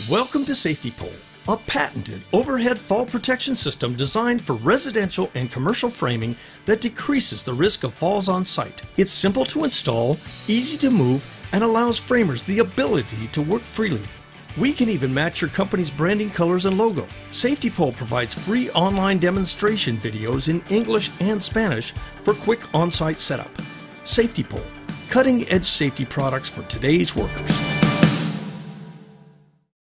Welcome to Safety Pole, a patented overhead fall protection system designed for residential and commercial framing that decreases the risk of falls on site. It's simple to install, easy to move, and allows framers the ability to work freely. We can even match your company's branding colors and logo. Safety Pole provides free online demonstration videos in English and Spanish for quick on-site setup. Safety Pole, cutting-edge safety products for today's workers.